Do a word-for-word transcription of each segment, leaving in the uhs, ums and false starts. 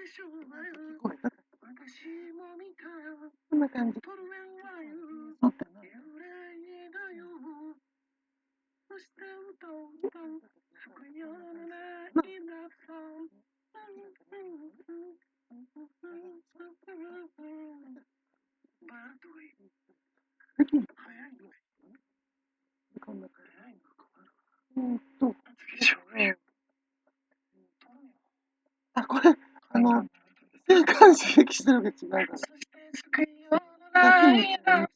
こえた。こんな感じ。持ってな。できる。こんな感じ。うんと。あ、これ、あの、性感刺激してるわけ違うから。さっきも言ったように。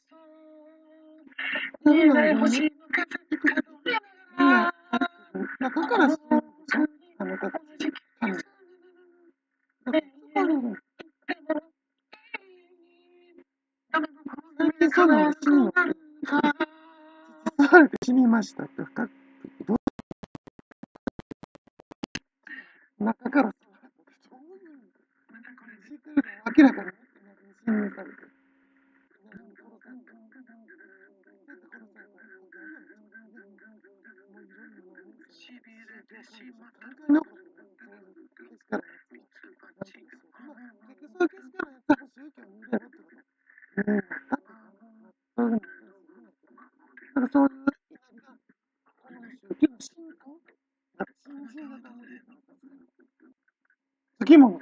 夜の間に、今、中からそうでしょあなたたち。神。だからそこに、最近そうなんで死にました。包まれて死にましたって深く、中からそうだってそういう知ってるから明らかに侵入されて。そういう次も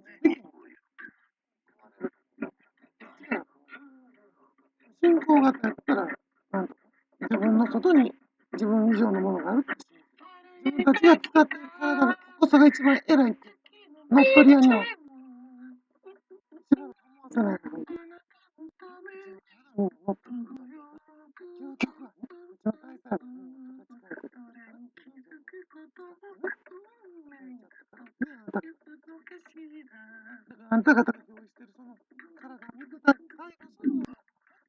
信仰型だったら、なんと自分の外に自分以上のものがあるって、自分たちが使っている体のこそが一番偉いって、乗っ取り屋には、知らない思わせない方がいい。うん、乗っ取り。究極はね、うちの大祭はみんな形変えてる。あんた方が用意してるその体、肉体、最後そのものを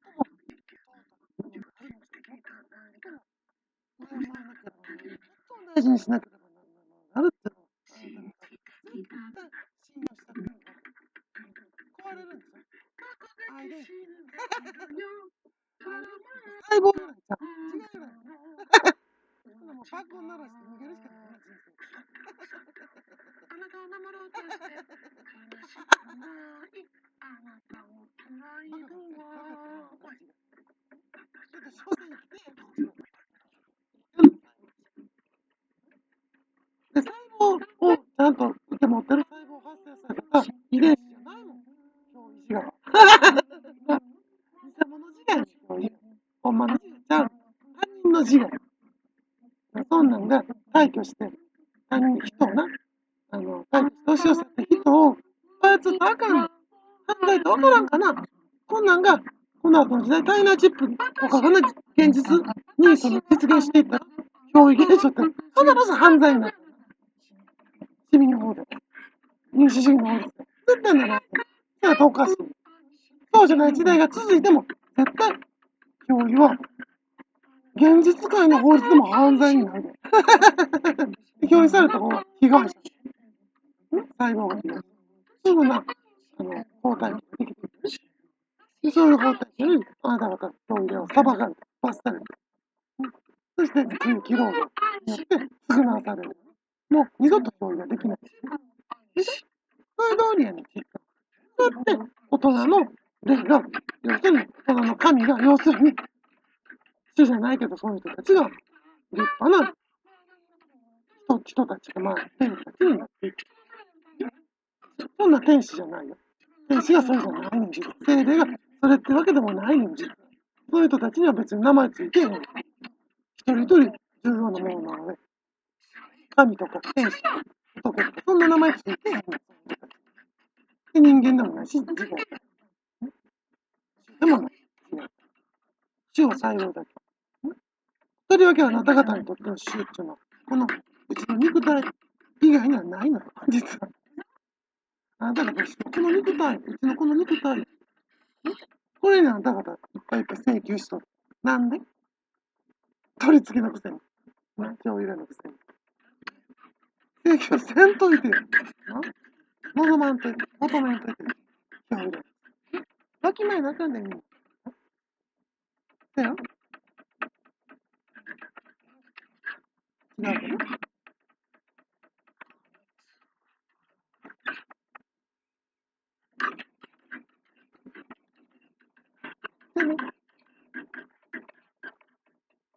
大事にしなければならないものがあるっていうのを絶対信用したくない。壊れるんですよ。アイデンティティ。細胞なんじゃ違うよね。もう爆音鳴らして逃げるしかないな、人生。あなたを守ろうとして悲しくないあなたを捉えるわ。ちょっと正直言って。で、細胞をちゃんと受け持ってる細胞を発生させた遺伝子じゃないもん。今日石が。偽物自我やん、今日石が。ほんまの自我ちゃう。他人の自我。そんなんが退去して、他人、人をな、あの、退去して押し寄せて人を操ったらあかん。犯罪ってわからんかな。こんなんが、この後の時代、体内チップとかがね、現実にその実現していったら、脅威現象って必ず犯罪になる。市民の方で。民主主義の方です。絶対ならない。それはおかしい。そうじゃない時代が続いても、絶対、脅威は、現実界の法律でも犯罪になるで。脅威された方が被害者。細胞が被害者。すぐな、あの、抗体ができてるし。そういう抗体に、あなた方、脅威を裁かれて、罰されて。そして、機労がによって、償わされる。もう、二度と脅威ができない。でしょ？それ通りやねん、きっと。そうやって、大人の霊が、要するに、大人の神が、要するに、主じゃないけど、そういう人たちが、立派な人人たちが、まあ、天使たちになっていく。そんな天使じゃないよ。天使がそうじゃないねん、実は。精霊がそれってわけでもないねん、実は。そういう人たちには別に名前ついてへん。一人一人重要なものなので、神とか天使とか仏とか、そんな名前ついてへんねん。で、人間でもないし、自我。でもない。主は最後だけ。とりわけあなた方にとっての主っていうのは、このうちの肉体以外にはないのよ、実は。あなた方の主、この肉体、うちのこの肉体、これにあなた方いっぱいいっぱい請求しとる。なんで取り付けのくせに。手を入れのくせに。請求せんといてよ。望まんといて、求めんといてよ。手を入れ。わきまえなあかんねん、みんな。だよ。